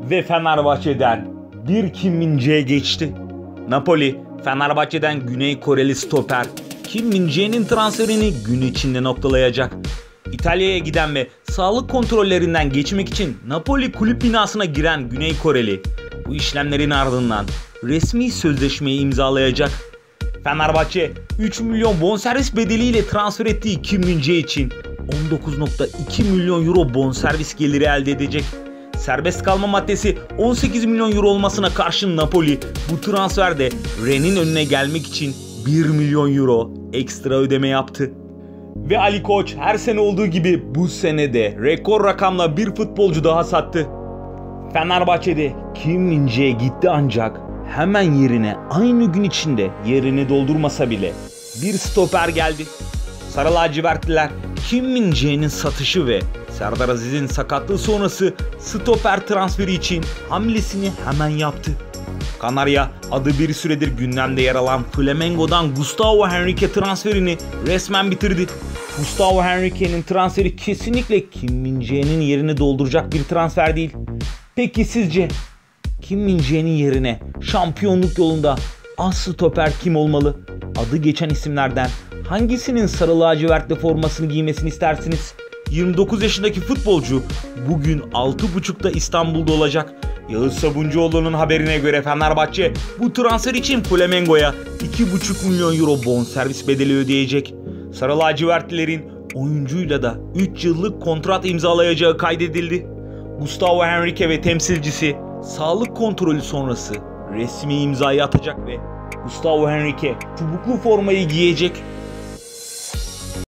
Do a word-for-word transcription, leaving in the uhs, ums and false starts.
Ve Fenerbahçe'den bir Kim Min-jae'ye geçti. Napoli, Fenerbahçe'den Güney Koreli stoper Kim Min-jae'nin transferini gün içinde noktalayacak. İtalya'ya giden ve sağlık kontrollerinden geçmek için Napoli kulüp binasına giren Güney Koreli, bu işlemlerin ardından resmi sözleşmeyi imzalayacak. Fenerbahçe üç milyon bonservis bedeliyle transfer ettiği Kim Min-jae için on dokuz nokta iki milyon euro bonservis geliri elde edecek. Serbest kalma maddesi on sekiz milyon euro olmasına karşın Napoli bu transferde Rennes'in önüne gelmek için bir milyon euro ekstra ödeme yaptı. Ve Ali Koç her sene olduğu gibi bu sene de rekor rakamla bir futbolcu daha sattı. Fenerbahçe'de Kim Min-jae gitti ancak hemen yerine aynı gün içinde yerini doldurmasa bile bir stoper geldi. Sarı lacivertliler Kim Min-jae'nin satışı ve Serdar Aziz'in sakatlığı sonrası stoper transferi için hamlesini hemen yaptı. Kanarya adı bir süredir gündemde yer alan Flamengo'dan Gustavo Henrique transferini resmen bitirdi. Gustavo Henrique'nin transferi kesinlikle Kim Min-jae'nin yerini dolduracak bir transfer değil. Peki sizce Kim Min-jae'nin yerine şampiyonluk yolunda as stoper kim olmalı? Adı geçen isimlerden hangisinin sarı lacivertli formasını giymesini istersiniz? yirmi dokuz yaşındaki futbolcu bugün altı buçukta İstanbul'da olacak. Yağız Sabuncuoğlu'nun haberine göre Fenerbahçe bu transfer için Flamengo'ya iki buçuk milyon euro bonservis bedeli ödeyecek. Sarı lacivertlilerin oyuncuyla da üç yıllık kontrat imzalayacağı kaydedildi. Gustavo Henrique ve temsilcisi sağlık kontrolü sonrası resmi imzayı atacak ve Gustavo Henrique çubuklu formayı giyecek.